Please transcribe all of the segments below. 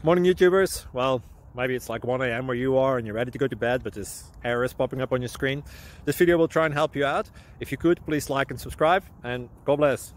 Morning YouTubers. Well, maybe it's like 1 a.m. where you are and you're ready to go to bed, but this error is popping up on your screen. This video will try and help you out. If you could, please like and subscribe, and God bless.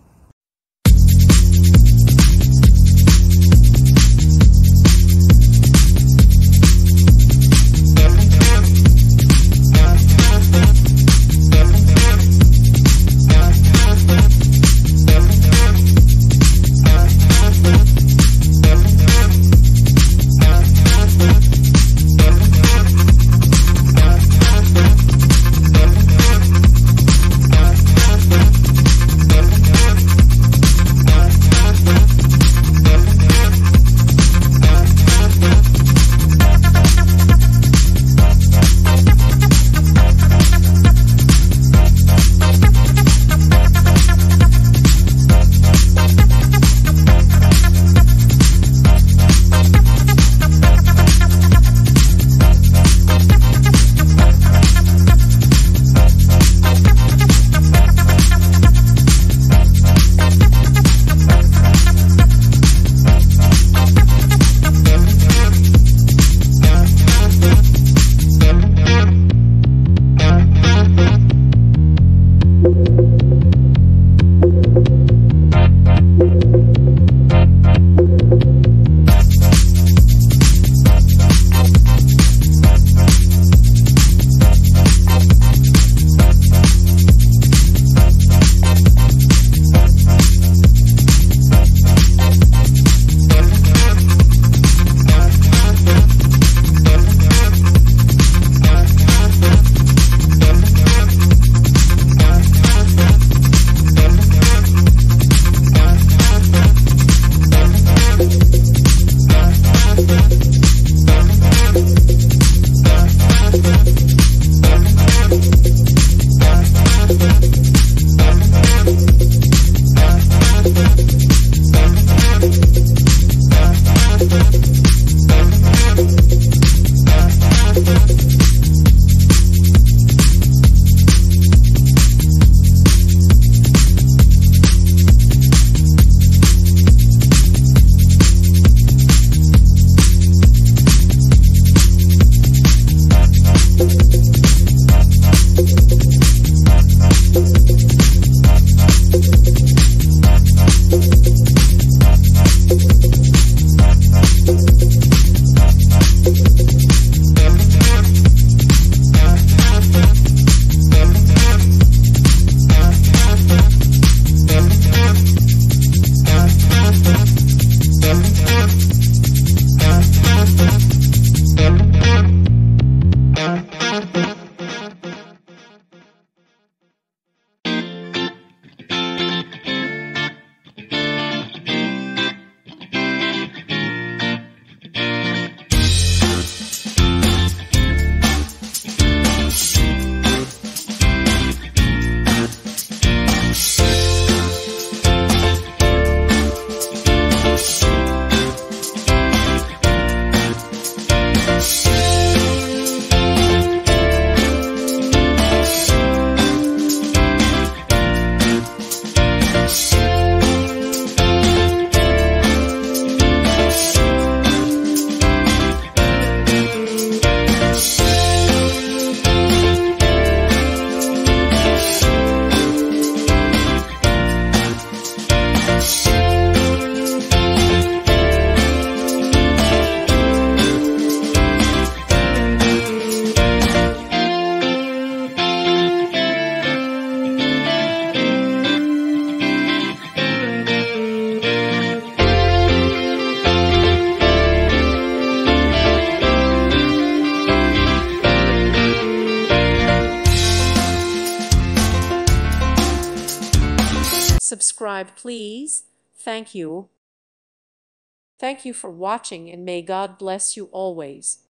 Subscribe, please. Thank you. Thank you for watching, and may God bless you always.